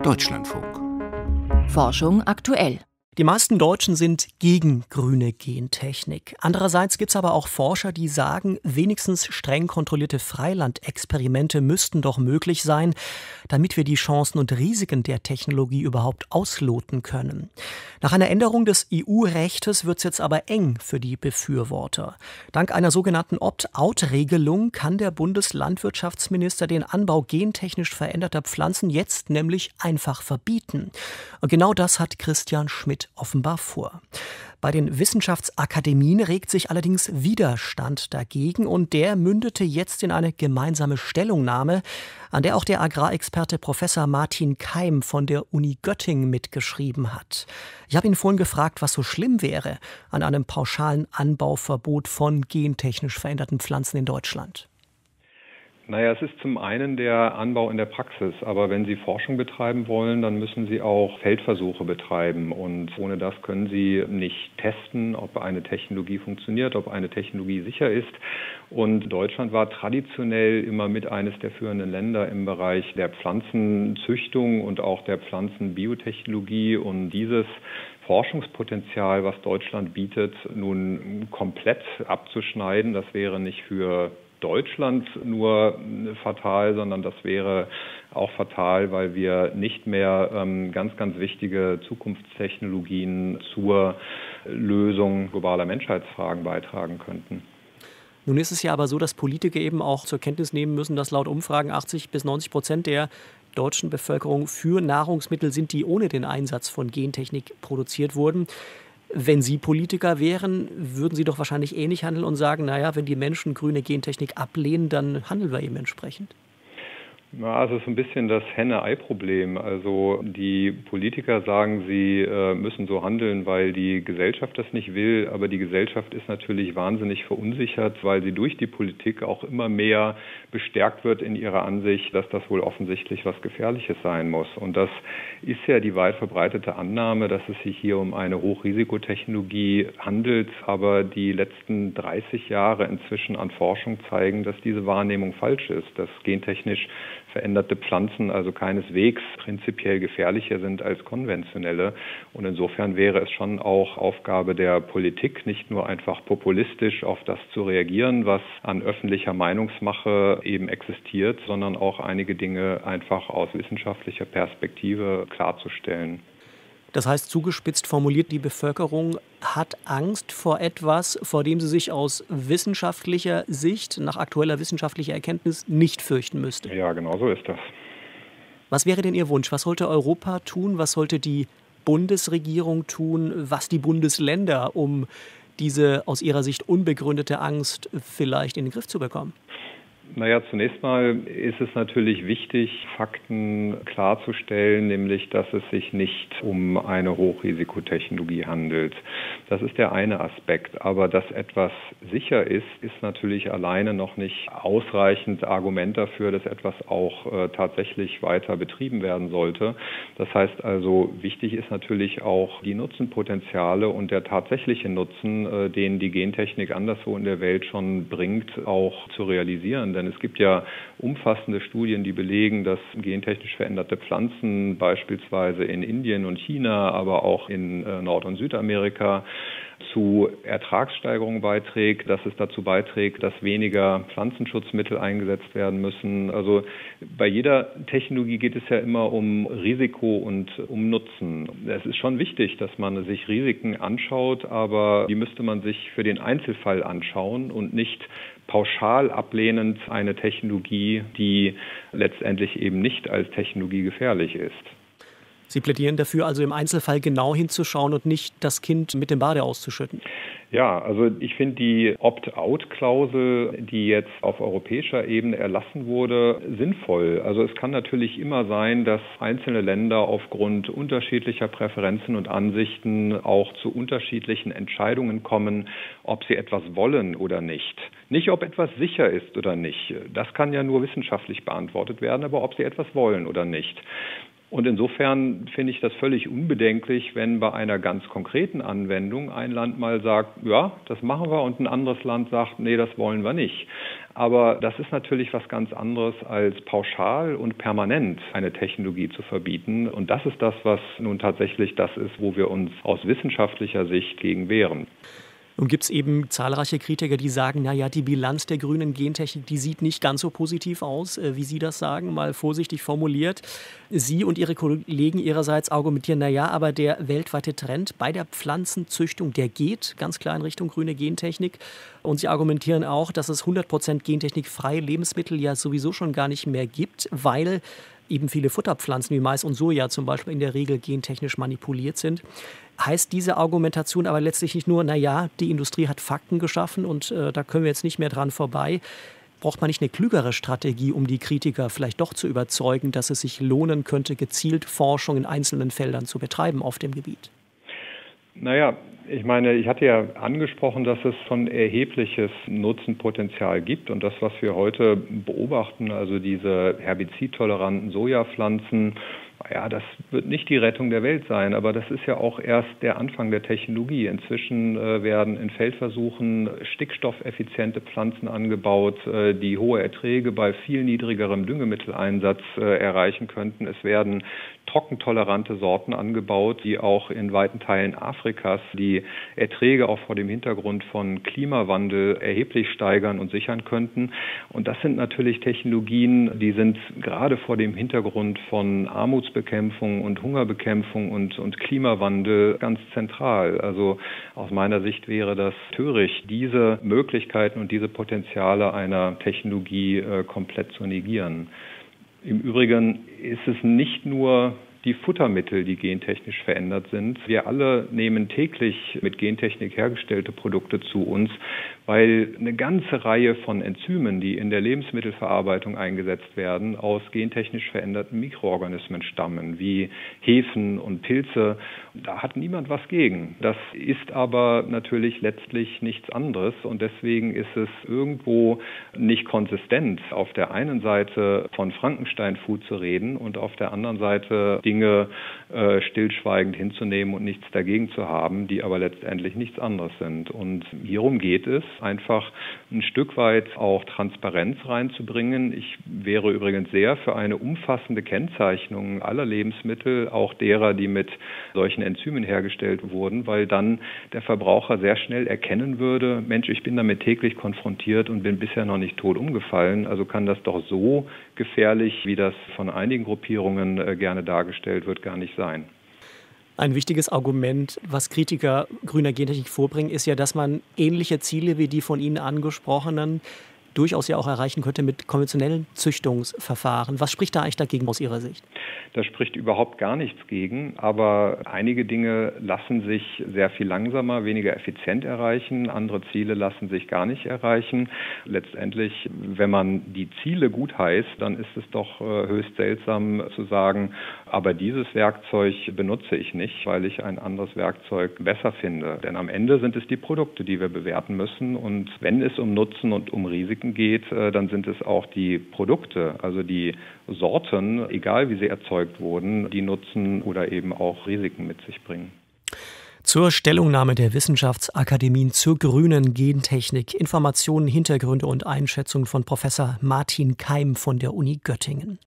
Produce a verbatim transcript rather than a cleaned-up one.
Deutschlandfunk. Forschung aktuell. Die meisten Deutschen sind gegen grüne Gentechnik. Andererseits gibt es aber auch Forscher, die sagen, wenigstens streng kontrollierte Freilandexperimente müssten doch möglich sein, damit wir die Chancen und Risiken der Technologie überhaupt ausloten können. Nach einer Änderung des E U-Rechtes wird es jetzt aber eng für die Befürworter. Dank einer sogenannten Opt-out-Regelung kann der Bundeslandwirtschaftsminister den Anbau gentechnisch veränderter Pflanzen jetzt nämlich einfach verbieten. Und genau das hat Christian Schmidt offenbar vor. Bei den Wissenschaftsakademien regt sich allerdings Widerstand dagegen und der mündete jetzt in eine gemeinsame Stellungnahme, an der auch der Agrarexperte Professor Martin Keim von der Uni Göttingen mitgeschrieben hat. Ich habe ihn vorhin gefragt, was so schlimm wäre an einem pauschalen Anbauverbot von gentechnisch veränderten Pflanzen in Deutschland. Naja, es ist zum einen der Anbau in der Praxis, aber wenn Sie Forschung betreiben wollen, dann müssen Sie auch Feldversuche betreiben und ohne das können Sie nicht testen, ob eine Technologie funktioniert, ob eine Technologie sicher ist. Und Deutschland war traditionell immer mit eines der führenden Länder im Bereich der Pflanzenzüchtung und auch der Pflanzenbiotechnologie und dieses Forschungspotenzial, was Deutschland bietet, nun komplett abzuschneiden, das wäre nicht für Deutschland nur fatal, sondern das wäre auch fatal, weil wir nicht mehr ähm, ganz, ganz wichtige Zukunftstechnologien zur Lösung globaler Menschheitsfragen beitragen könnten. Nun ist es ja aber so, dass Politiker eben auch zur Kenntnis nehmen müssen, dass laut Umfragen achtzig bis neunzig Prozent der deutschen Bevölkerung für Nahrungsmittel sind, die ohne den Einsatz von Gentechnik produziert wurden. Wenn Sie Politiker wären, würden Sie doch wahrscheinlich ähnlich handeln und sagen, naja, wenn die Menschen grüne Gentechnik ablehnen, dann handeln wir eben entsprechend. Ja, es ist ein bisschen das Henne-Ei-Problem. Also die Politiker sagen, sie äh, müssen so handeln, weil die Gesellschaft das nicht will. Aber die Gesellschaft ist natürlich wahnsinnig verunsichert, weil sie durch die Politik auch immer mehr bestärkt wird in ihrer Ansicht, dass das wohl offensichtlich was Gefährliches sein muss. Und das ist ja die weit verbreitete Annahme, dass es sich hier um eine Hochrisikotechnologie handelt. Aber die letzten dreißig Jahre inzwischen an Forschung zeigen, dass diese Wahrnehmung falsch ist, dass gentechnisch veränderte Pflanzen also keineswegs prinzipiell gefährlicher sind als konventionelle. Und insofern wäre es schon auch Aufgabe der Politik, nicht nur einfach populistisch auf das zu reagieren, was an öffentlicher Meinungsmache eben existiert, sondern auch einige Dinge einfach aus wissenschaftlicher Perspektive klarzustellen. Das heißt, zugespitzt formuliert, die Bevölkerung hat Angst vor etwas, vor dem sie sich aus wissenschaftlicher Sicht, nach aktueller wissenschaftlicher Erkenntnis, nicht fürchten müsste. Ja, genau so ist das. Was wäre denn Ihr Wunsch? Was sollte Europa tun? Was sollte die Bundesregierung tun? Was die Bundesländer, um diese aus Ihrer Sicht unbegründete Angst vielleicht in den Griff zu bekommen? Naja, zunächst mal ist es natürlich wichtig, Fakten klarzustellen, nämlich, dass es sich nicht um eine Hochrisikotechnologie handelt. Das ist der eine Aspekt. Aber dass etwas sicher ist, ist natürlich alleine noch nicht ausreichend Argument dafür, dass etwas auch äh, tatsächlich weiter betrieben werden sollte. Das heißt also, wichtig ist natürlich auch die Nutzenpotenziale und der tatsächliche Nutzen, äh, den die Gentechnik anderswo in der Welt schon bringt, auch zu realisieren. Denn es gibt ja umfassende Studien, die belegen, dass gentechnisch veränderte Pflanzen beispielsweise in Indien und China, aber auch in Nord- und Südamerika zu Ertragssteigerungen beiträgt, dass es dazu beiträgt, dass weniger Pflanzenschutzmittel eingesetzt werden müssen. Also bei jeder Technologie geht es ja immer um Risiko und um Nutzen. Es ist schon wichtig, dass man sich Risiken anschaut, aber die müsste man sich für den Einzelfall anschauen und nicht pauschal ablehnend eine Technologie, die letztendlich eben nicht als Technologie gefährlich ist. Sie plädieren dafür, also im Einzelfall genau hinzuschauen und nicht das Kind mit dem Bade auszuschütten. Ja, also ich finde die Opt-out-Klausel, die jetzt auf europäischer Ebene erlassen wurde, sinnvoll. Also es kann natürlich immer sein, dass einzelne Länder aufgrund unterschiedlicher Präferenzen und Ansichten auch zu unterschiedlichen Entscheidungen kommen, ob sie etwas wollen oder nicht. Nicht, ob etwas sicher ist oder nicht. Das kann ja nur wissenschaftlich beantwortet werden, aber ob sie etwas wollen oder nicht. Und insofern finde ich das völlig unbedenklich, wenn bei einer ganz konkreten Anwendung ein Land mal sagt, ja, das machen wir, und ein anderes Land sagt, nee, das wollen wir nicht. Aber das ist natürlich was ganz anderes, als pauschal und permanent eine Technologie zu verbieten. Und das ist das, was nun tatsächlich das ist, wo wir uns aus wissenschaftlicher Sicht gegen wehren. Nun gibt es eben zahlreiche Kritiker, die sagen, naja, die Bilanz der grünen Gentechnik, die sieht nicht ganz so positiv aus, wie Sie das sagen, mal vorsichtig formuliert. Sie und Ihre Kollegen ihrerseits argumentieren, naja, aber der weltweite Trend bei der Pflanzenzüchtung, der geht ganz klar in Richtung grüne Gentechnik. Und Sie argumentieren auch, dass es hundert Prozent gentechnikfreie Lebensmittel ja sowieso schon gar nicht mehr gibt, weil eben viele Futterpflanzen wie Mais und Soja zum Beispiel in der Regel gentechnisch manipuliert sind. Heißt diese Argumentation aber letztlich nicht nur, naja, die Industrie hat Fakten geschaffen und äh, da können wir jetzt nicht mehr dran vorbei. Braucht man nicht eine klügere Strategie, um die Kritiker vielleicht doch zu überzeugen, dass es sich lohnen könnte, gezielt Forschung in einzelnen Feldern zu betreiben auf dem Gebiet? Naja, ich meine, ich hatte ja angesprochen, dass es schon erhebliches Nutzenpotenzial gibt. Und das, was wir heute beobachten, also diese herbizidtoleranten Sojapflanzen, ja, das wird nicht die Rettung der Welt sein, aber das ist ja auch erst der Anfang der Technologie. Inzwischen äh, werden in Feldversuchen stickstoffeffiziente Pflanzen angebaut, äh, die hohe Erträge bei viel niedrigerem Düngemitteleinsatz äh, erreichen könnten. Es werden trockentolerante Sorten angebaut, die auch in weiten Teilen Afrikas die Erträge auch vor dem Hintergrund von Klimawandel erheblich steigern und sichern könnten. Und das sind natürlich Technologien, die sind gerade vor dem Hintergrund von Armutsbekämpfung und Hungerbekämpfung und, und Klimawandel ganz zentral. Also aus meiner Sicht wäre das töricht, diese Möglichkeiten und diese Potenziale einer Technologie äh, komplett zu negieren. Im Übrigen ist es nicht nur die Futtermittel, die gentechnisch verändert sind. Wir alle nehmen täglich mit Gentechnik hergestellte Produkte zu uns, weil eine ganze Reihe von Enzymen, die in der Lebensmittelverarbeitung eingesetzt werden, aus gentechnisch veränderten Mikroorganismen stammen, wie Hefen und Pilze. Da hat niemand was gegen. Das ist aber natürlich letztlich nichts anderes und deswegen ist es irgendwo nicht konsistent, auf der einen Seite von Frankenstein-Food zu reden und auf der anderen Seite Dinge äh, stillschweigend hinzunehmen und nichts dagegen zu haben, die aber letztendlich nichts anderes sind. Und hierum geht es, einfach ein Stück weit auch Transparenz reinzubringen. Ich wäre übrigens sehr für eine umfassende Kennzeichnung aller Lebensmittel, auch derer, die mit solchen Enzymen hergestellt wurden, weil dann der Verbraucher sehr schnell erkennen würde, Mensch, ich bin damit täglich konfrontiert und bin bisher noch nicht tot umgefallen, also kann das doch so gefährlich, wie das von einigen Gruppierungen äh, gerne dargestellt wird, gar nicht sein. Ein wichtiges Argument, was Kritiker grüner Gentechnik vorbringen, ist ja, dass man ähnliche Ziele wie die von Ihnen angesprochenen durchaus ja auch erreichen könnte mit konventionellen Züchtungsverfahren. Was spricht da eigentlich dagegen aus Ihrer Sicht? Da spricht überhaupt gar nichts gegen, aber einige Dinge lassen sich sehr viel langsamer, weniger effizient erreichen. Andere Ziele lassen sich gar nicht erreichen. Letztendlich, wenn man die Ziele gut heißt, dann ist es doch höchst seltsam zu sagen, aber dieses Werkzeug benutze ich nicht, weil ich ein anderes Werkzeug besser finde. Denn am Ende sind es die Produkte, die wir bewerten müssen. Und wenn es um Nutzen und um Risiken geht, dann sind es auch die Produkte, also die Sorten, egal wie sie erzeugt wurden, die Nutzen oder eben auch Risiken mit sich bringen. Zur Stellungnahme der Wissenschaftsakademien zur grünen Gentechnik, Informationen, Hintergründe und Einschätzungen von Professor Martin Keim von der Uni Göttingen.